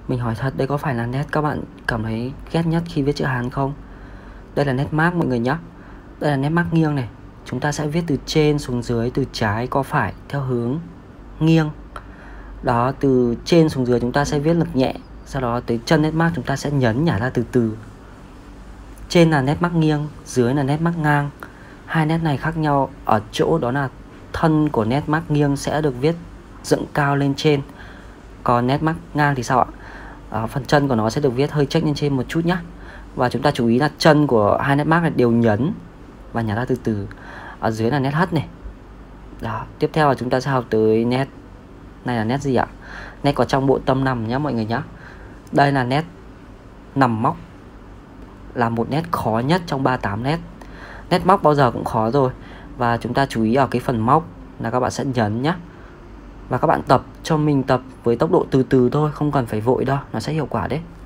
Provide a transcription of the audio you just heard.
Mình hỏi thật, đây có phải là nét các bạn cảm thấy ghét nhất khi viết chữ Hán không? Đây là nét mác mọi người nhé. Đây là nét mác nghiêng này. Chúng ta sẽ viết từ trên xuống dưới, từ trái qua phải theo hướng nghiêng. Đó, từ trên xuống dưới chúng ta sẽ viết lực nhẹ. Sau đó tới chân nét mác chúng ta sẽ nhấn nhả ra từ từ. Trên là nét mác nghiêng, dưới là nét mác ngang. Hai nét này khác nhau ở chỗ đó là thân của nét mác nghiêng sẽ được viết dựng cao lên trên. Còn nét mác ngang thì sao ạ? Phần chân của nó sẽ được viết hơi chếch lên trên một chút nhé. Và chúng ta chú ý là chân của hai nét mác này đều nhấn và nhả ra từ từ. Ở dưới là nét hất này. Đó, tiếp theo là chúng ta sẽ học tới nét. Này là nét gì ạ? Nét có trong bộ tâm nằm nhé mọi người nhé. Đây là nét nằm móc, là một nét khó nhất trong 38 nét. Nét móc bao giờ cũng khó rồi. Và chúng ta chú ý ở cái phần móc là các bạn sẽ nhấn nhé. Và các bạn tập cho mình tập với tốc độ từ từ thôi, không cần phải vội đâu, nó sẽ hiệu quả đấy.